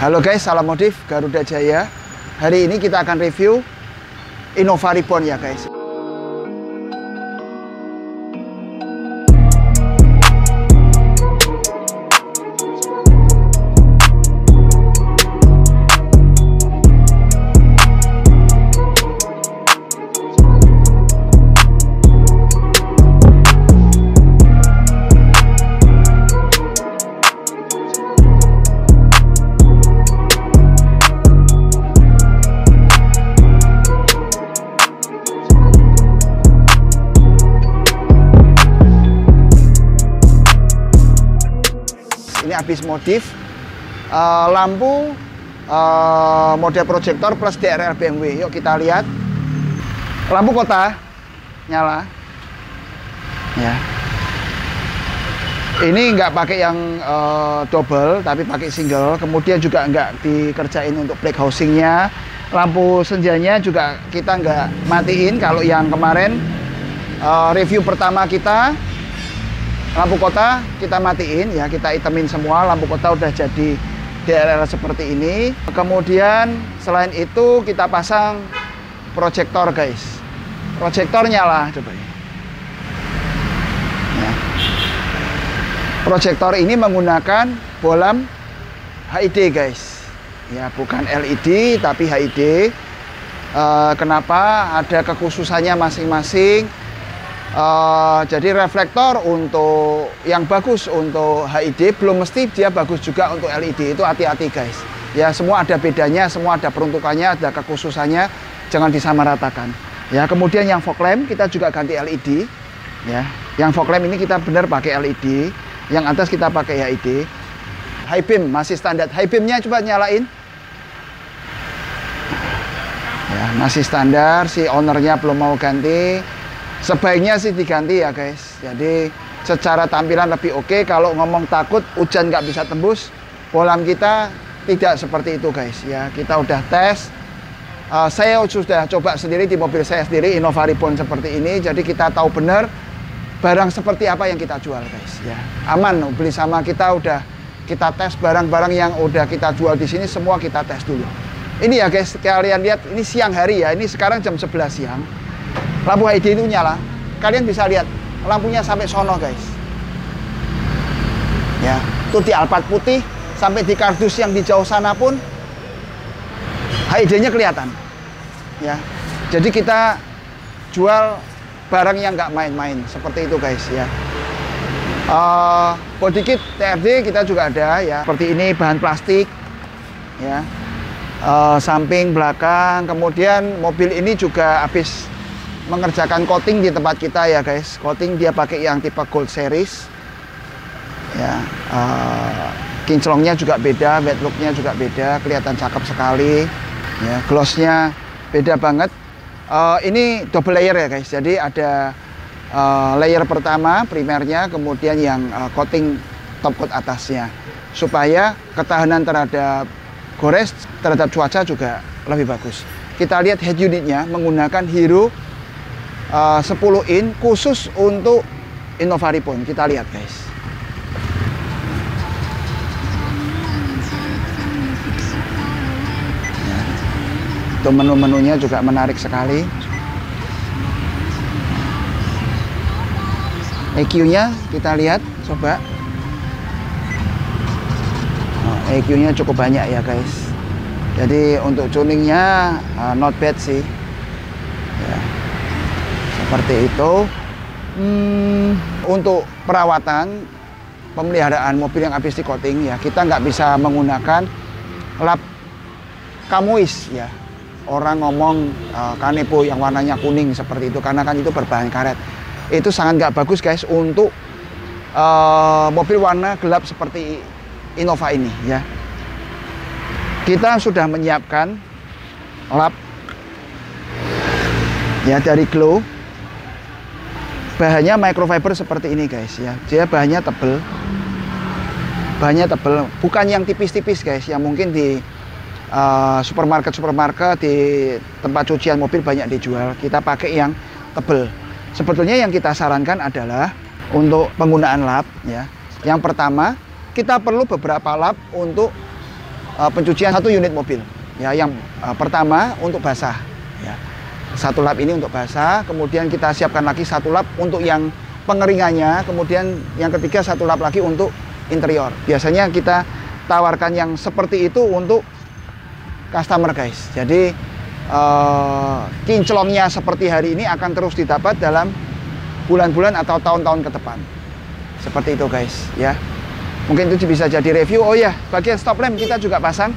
Halo guys, salam modif Garuda Jaya. Hari ini kita akan review Innova Reborn ya guys. Ini habis modif lampu model proyektor plus DRL BMW. Yuk kita lihat. Lampu kota nyala ya. Ini nggak pakai yang double tapi pakai single. Kemudian juga nggak dikerjain untuk black housingnya. Lampu senjanya juga kita nggak matiin. Kalau yang kemarin review pertama kita, lampu kota kita matiin ya, kita itemin semua. Lampu kota udah jadi DRL seperti ini. Kemudian selain itu kita pasang proyektor guys. Proyektor nyala, coba ya. Proyektor ini menggunakan bolam HID guys. Ya, bukan LED tapi HID. Kenapa? Ada kekhususannya masing-masing. Jadi reflektor untuk yang bagus untuk HID belum mesti dia bagus juga untuk LED. Itu hati-hati guys. Ya, semua ada bedanya, semua ada peruntukannya, ada kekhususannya, jangan disamaratakan. Ya, kemudian yang fog lamp kita juga ganti LED. Ya, yang fog lamp ini kita benar pakai LED, yang atas kita pakai HID. High beam masih standar. High beamnya coba nyalain. Ya, masih standar, si ownernya belum mau ganti. Sebaiknya sih diganti ya guys. Jadi secara tampilan lebih oke. Kalau ngomong takut hujan nggak bisa tembus, bolam kita tidak seperti itu guys. Ya, kita udah tes. Saya sudah coba sendiri di mobil saya sendiri Innova Reborn seperti ini. Jadi kita tahu benar barang seperti apa yang kita jual guys. Ya, aman. Beli sama kita udah kita tes barang-barang yang udah kita jual di sini semua kita tes dulu. Ini ya guys, kalian lihat ini siang hari ya. Ini sekarang jam 11 siang. Lampu HID itu nyala. Kalian bisa lihat lampunya sampai sono guys. Ya, tuh di Alphard putih sampai di kardus yang di jauh sana pun HID-nya kelihatan. Ya. Jadi kita jual barang yang nggak main-main seperti itu guys ya. Body kit TRD kita juga ada ya. Seperti ini bahan plastik ya. Samping, belakang. Kemudian mobil ini juga habis mengerjakan coating di tempat kita ya guys. Coating dia pakai yang tipe Gold Series ya. Kinclongnya juga beda, wet looknya juga beda, kelihatan cakep sekali ya. Glossnya beda banget. Ini double layer ya guys. Jadi ada layer pertama primernya, kemudian yang coating top coat atasnya, supaya ketahanan terhadap gores, terhadap cuaca juga lebih bagus. Kita lihat head unitnya menggunakan Hero 10 in khusus untuk Innova Reborn. Kita lihat guys. Ya. Itu menu-menunya juga menarik sekali. EQ-nya kita lihat, coba. EQ-nya cukup banyak ya guys. Jadi untuk tuningnya not bad sih. Ya. Seperti itu. Untuk perawatan pemeliharaan mobil yang habis di coating ya, kita nggak bisa menggunakan lap kamuis ya. Orang ngomong kanebo yang warnanya kuning seperti itu, karena kan itu berbahan karet. Itu sangat nggak bagus guys untuk mobil warna gelap seperti Innova ini ya. Kita sudah menyiapkan lap ya dari Glow. Bahannya microfiber seperti ini guys ya. Dia bahannya tebel. Bahannya tebel, bukan yang tipis-tipis guys, yang mungkin di supermarket di tempat cucian mobil banyak dijual. Kita pakai yang tebel. Sebetulnya yang kita sarankan adalah untuk penggunaan lap ya. Yang pertama, kita perlu beberapa lap untuk pencucian 1 unit mobil. Ya, yang pertama untuk basah. Ya. 1 lap ini untuk basah, kemudian kita siapkan lagi 1 lap untuk yang pengeringannya, kemudian yang ketiga 1 lap lagi untuk interior. Biasanya kita tawarkan yang seperti itu untuk customer, guys. Jadi kinclongnya seperti hari ini akan terus didapat dalam bulan-bulan atau tahun-tahun ke depan. Seperti itu, guys, ya. Mungkin itu bisa jadi review. Oh ya, bagian stop lamp kita juga pasang.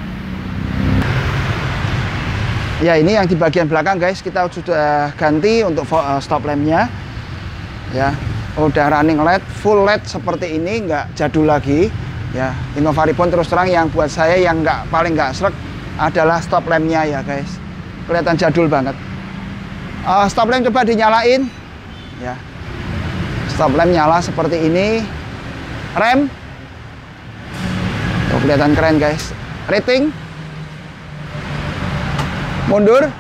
Ya, ini yang di bagian belakang, guys, kita sudah ganti untuk stop lampnya. Ya, udah running LED, full LED seperti ini, nggak jadul lagi. Ya, Innova Reborn terus terang yang buat saya yang paling nggak srek adalah stop lampnya ya, guys. Kelihatan jadul banget. Stop lamp coba dinyalain. Ya, stop lamp nyala seperti ini. Rem, tuh, kelihatan keren, guys. Rating, mundur,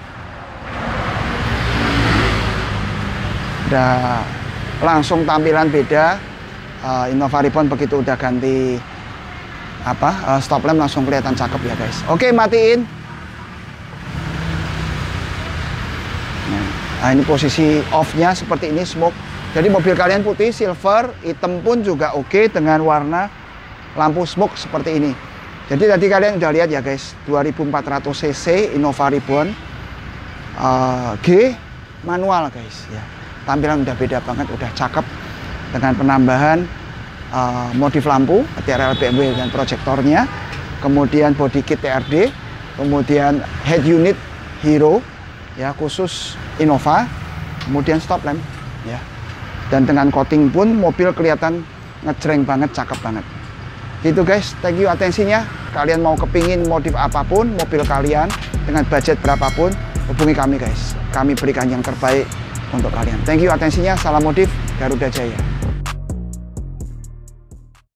udah langsung tampilan beda. Innova Reborn begitu udah ganti stop lamp langsung kelihatan cakep ya, guys. Oke, matiin. Nah, ini posisi off-nya seperti ini, smoke. Jadi mobil kalian putih, silver, hitam pun juga oke dengan warna lampu smoke seperti ini. Jadi tadi kalian udah lihat ya, guys, 2400 cc Innova Reborn G manual, guys, ya. Tampilan udah beda banget, udah cakep dengan penambahan modif lampu TRL BMW dan proyektornya, kemudian body kit TRD, kemudian head unit Hero ya khusus Innova, kemudian stop lamp ya. Dan dengan coating pun mobil kelihatan ngejreng banget, cakep banget. Gitu, guys, thank you atensinya. Kalian mau kepingin modif apapun mobil kalian dengan budget berapapun, hubungi kami, guys. Kami berikan yang terbaik untuk kalian. Thank you atensinya. Salam modif Garuda Jaya.